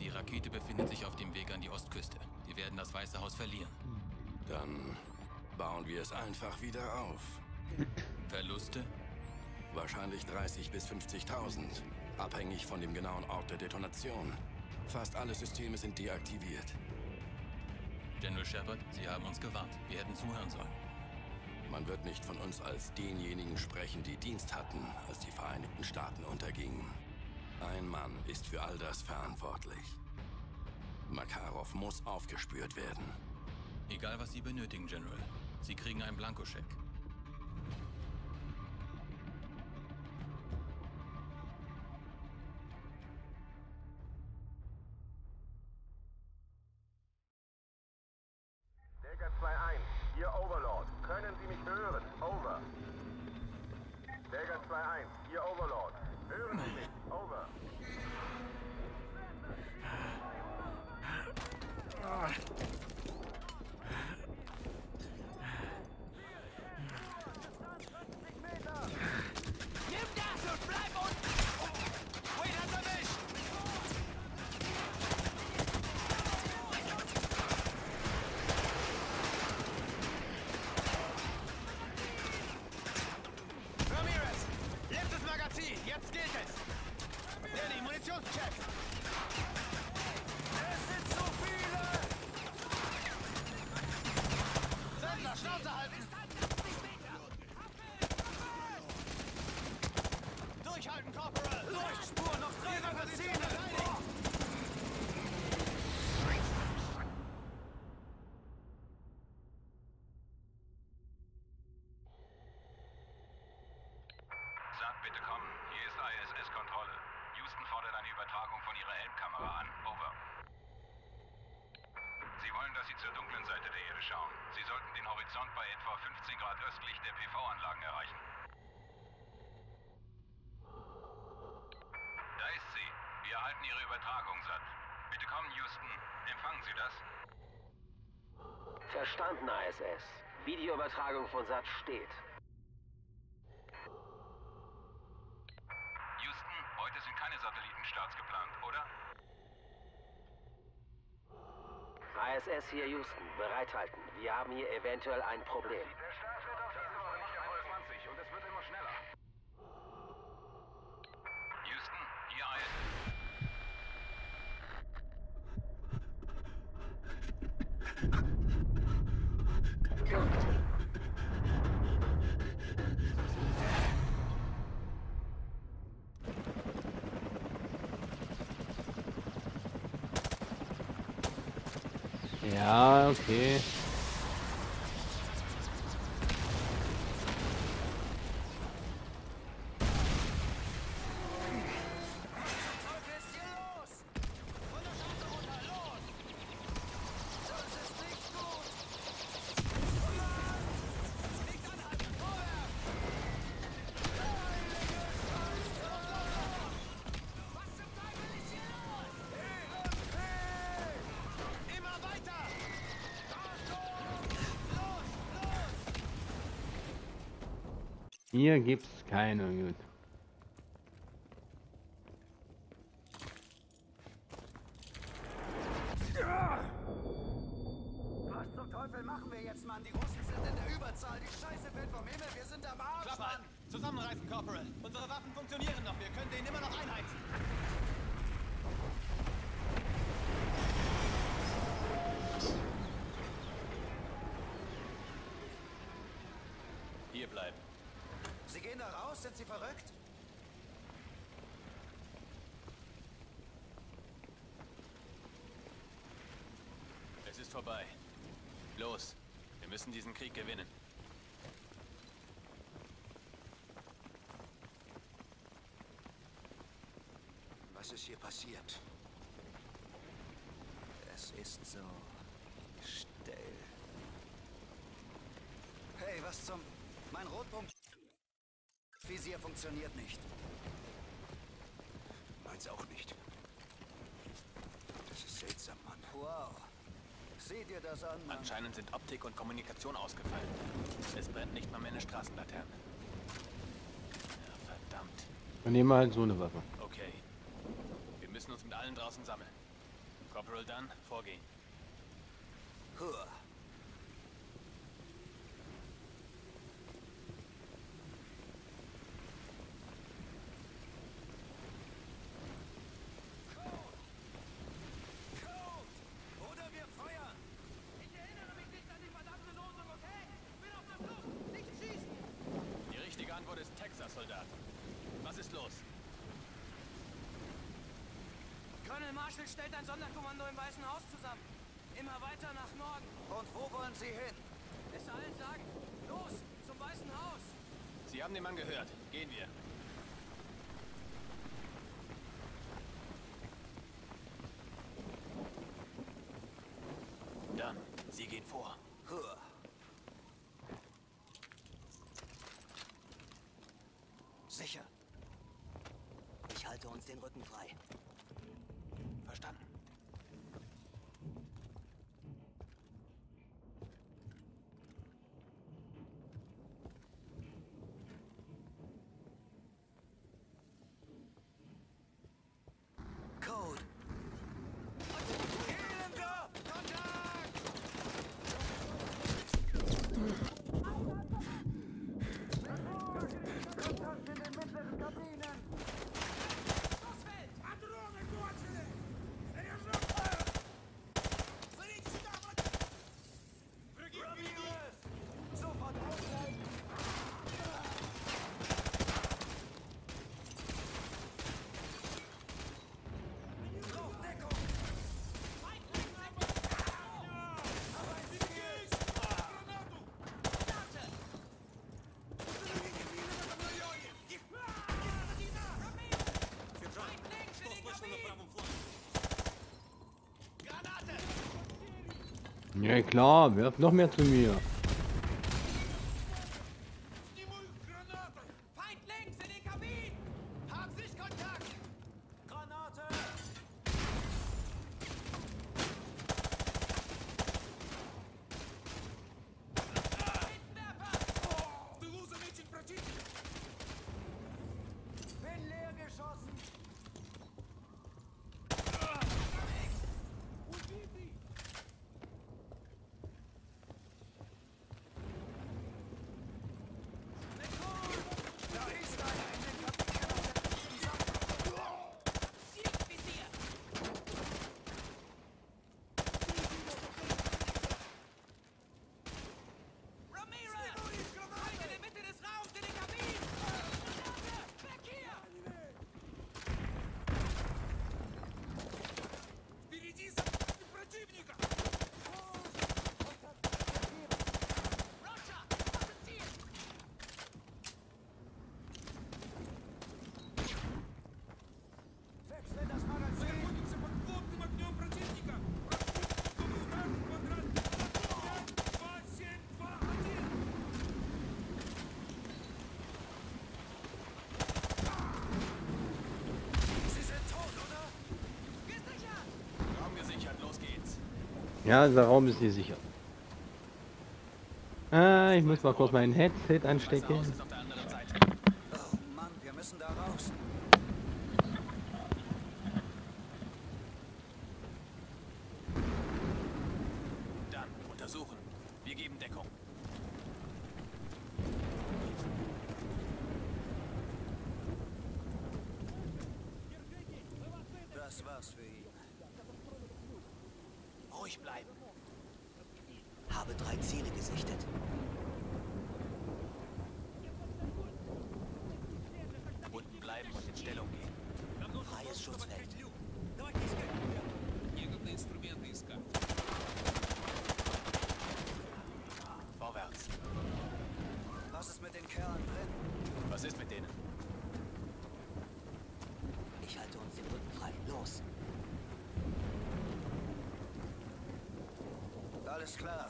Die Rakete befindet sich auf dem Weg an die Ostküste. Wir werden das Weiße Haus verlieren. Dann bauen wir es einfach wieder auf. Verluste? Wahrscheinlich 30.000 bis 50.000. Abhängig von dem genauen Ort der Detonation. Fast alle Systeme sind deaktiviert. General Shepard, Sie haben uns gewarnt. Wir hätten zuhören sollen. Man wird nicht von uns als denjenigen sprechen, die Dienst hatten, als die Vereinigten Staaten untergingen. Ein Mann ist für all das verantwortlich. Makarov muss aufgespürt werden. Egal, was Sie benötigen, General. Sie kriegen einen Blankoscheck. Dagger 2-1, hier Overlord. Können Sie mich hören? Over. Dagger 2-1, hier Overlord. Hören Sie mich? Over. Nimm das und bleib unten! Wait, hat's erwischt! Ramirez! Letztes Magazin! Jetzt gilt es! Danny, Munitionscheck! Es sind zu viele! Sendler, Schnauze halten! Durchhalten, Corporal! Leuchtspur, noch 3 Magazine! Sagt bitte kommen. Hier ist ISS-Kontrolle. Houston fordert eine Übertragung von ihrer Helmkamera an. Over. Sie wollen, dass Sie zur dunklen Seite der Erde schauen. Sie sollten den Horizont bei etwa 15 Grad östlich der PV-Anlagen erreichen. Da ist sie. Wir erhalten Ihre Übertragung, Sat. Bitte kommen, Houston. Empfangen Sie das? Verstanden, ISS. Videoübertragung von SAT steht. Houston, heute sind keine Satellitenstarts geplant, oder? ISS hier, Houston. Bereithalten. Wir haben hier eventuell ein Problem. Der Start wird auf das noch nicht einmal 20 und es wird immer schneller. Houston, hier ISS. Ja, okay. Was ist hier los? Von der Straße runter, los! Das ist nicht gut! Nicht anhalten, vorwärts! Heilige Scheiße! Was zum Teufel ist hier los? Immer weiter! Achtung! Los, los! Hier gibt's keine. Gut. Was zum Teufel machen wir jetzt, Mann? Die Russen sind in der Überzahl. Die Scheiße fällt vom Himmel. Wir sind am Arsch, Klappe Mann. an! Zusammenreißen, Corporal! Unsere Waffen funktionieren noch. Wir können den immer noch einheizen. Hier bleiben. Sie gehen da raus? Sind Sie verrückt? Es ist vorbei. Los. Wir müssen diesen Krieg gewinnen. Was ist hier passiert? Es ist so still. Hey, was zum... Mein Rotpunkt-Visier funktioniert nicht. Meins auch nicht. Das ist seltsam, Mann. Wow. Sieh dir das an, Mann. Anscheinend sind Optik und Kommunikation ausgefallen. Es brennt nicht mal mehr eine Straßenlaterne. Ja, verdammt. Dann nehmen wir halt so eine Waffe. Okay. Wir müssen uns mit allen draußen sammeln. Corporal Dunn, vorgehen. Huh. Oder wir feuern! Ich erinnere mich nicht an die verdammte Losung, okay? Bin auf der Flucht! Nicht schießen! Die richtige Antwort ist Texas, Soldat. Was ist los? Colonel Marshall stellt ein Sonderkommando im Weißen Haus zusammen. Immer weiter nach Norden. Und wo wollen Sie hin? Es allen sagen. Los, zum Weißen Haus. Sie haben den Mann gehört. Gehen wir. Dann, Sie gehen vor. Huh. Sicher. Ich halte uns den Rücken frei. Verstanden. Code. Elender! Kontakt! Kontakt in den mittleren Kabinen! Ausfällt! Патроны кончились! Заряжен! Смотрите сюда, Ramirez! Sofort aussteigen! Luftdeckung! Ja klar, werft noch mehr zu mir. Feind links in den Kabinen! Haben Sichtkontakt! Granate! Bin leer geschossen! Da ist einer in den Kabinen auf der linken Seite. Zielvisier! Ramirez! Feind in der Mitte des Raums in den Kabinen! Granate! Weg hier! Впереди противника! Roger! Was ist Ziel? Wechseln das Magazin! Находимся под плотным огнем противника! Удар в квадрат! 5, 2, 7, 2, 1! Sie sind tot, oder? Gesichert! Raum gesichert, los geht's. Ja, der Raum ist hier sicher. Ich muss mal kurz mein Headset Weiße anstecken. Haus ist auf der anderen Seite. Oh Mann, wir müssen da raus. Dann, untersuchen. Wir geben Deckung. Das war's für ihn. Ruhig bleiben. Habe 3 Ziele gesichtet. Unten bleiben und in Stellung gehen. Freies Schutzfeld. Vorwärts. Was ist mit den Kerlen drin? Was ist mit denen? Ich halte uns den Rücken frei. Los. Alles klar.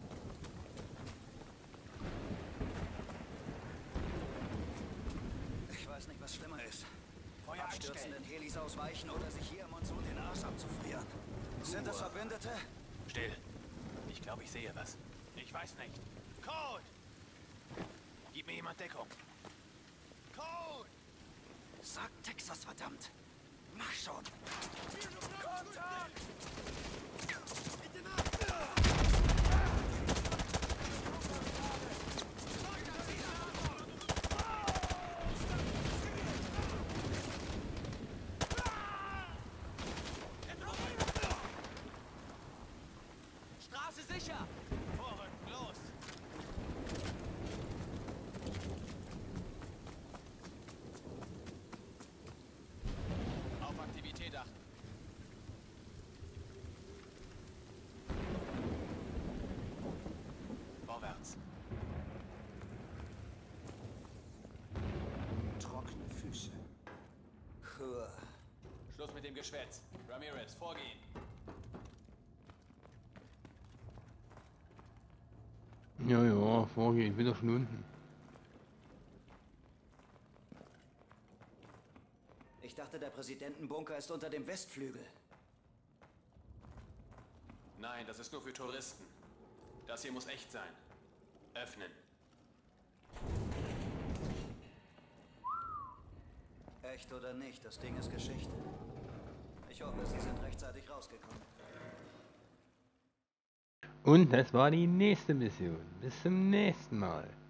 Ich weiß nicht, was schlimmer ist. Feuer Abstürzenden einstellen. Helis ausweichen oder sich hier im Monsun den Arsch abzufrieren. Sind das Verbündete? Still. Ich glaube, ich sehe was. Ich weiß nicht. Code! Gib mir jemand Deckung. Code! Sagt Texas, verdammt. Mach schon! Straße sicher! Vorrücken, los! Auf Aktivität achten. Vorwärts. Trockene Füße. Puh. Schluss mit dem Geschwätz. Ramirez, vorgehen. Ja, ja, vorgehen, ich bin doch schon unten. Ich dachte, der Präsidentenbunker ist unter dem Westflügel. Nein, das ist nur für Touristen. Das hier muss echt sein. Öffnen. Echt oder nicht, das Ding ist Geschichte. Ich hoffe, Sie sind rechtzeitig rausgekommen. Und das war die nächste Mission. Bis zum nächsten Mal.